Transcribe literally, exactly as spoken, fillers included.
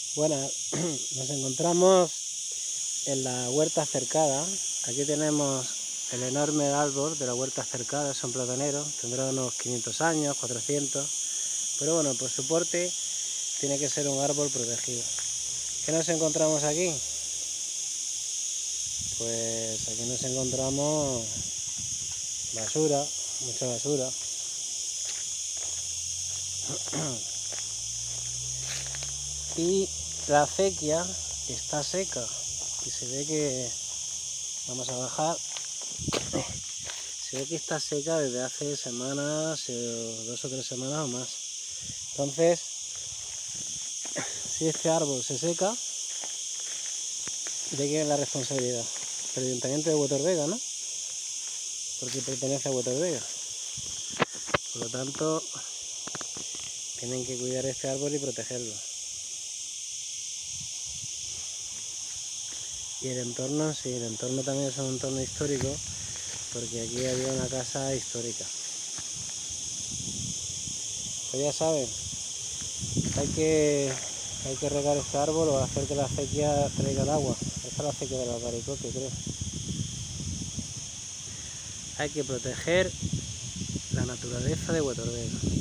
Bueno, nos encontramos en la huerta cercada. Aquí tenemos el enorme árbol de la huerta cercada, es un platanero, tendrá unos quinientos años, cuatrocientos, pero bueno, por su porte tiene que ser un árbol protegido. ¿Qué nos encontramos aquí? Pues aquí nos encontramos basura, mucha basura. Y la acequia está seca y se ve que, vamos a bajar, se ve que está seca desde hace semanas, dos o tres semanas o más. Entonces, si este árbol se seca, ¿de quién es la responsabilidad? El Ayuntamiento de Huerta, ¿no? Porque pertenece a Huerta. Por lo tanto, tienen que cuidar este árbol y protegerlo. Y el entorno, sí, el entorno también es un entorno histórico, porque aquí había una casa histórica. Pues ya saben, hay que, hay que regar este árbol o hacer que la acequia traiga el agua. Esta es la acequia del albaricoque, creo. Hay que proteger la naturaleza de Huerta.